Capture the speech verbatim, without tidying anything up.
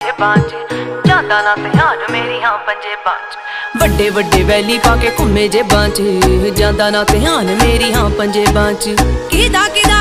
ਜਾਂਦਾ ਨਾ ਧਿਆਨ ਮੇਰੀ ਹਾਂ ਪੰਜੇ ਬਾਂਝ ਵੱਡੇ ਵੱਡੇ ਵੈਲੀ ਪਾ ਕੇ ਘੁੰਮੇ ਜੇ ਬਾਂਝ ਜਾਂਦਾ ਨਾ ਧਿਆਨ ਮੇਰੀ ਹਾਂ ਪੰਜੇ ਬਾਂਝ ਕਿਦਾ ਕਿਦਾ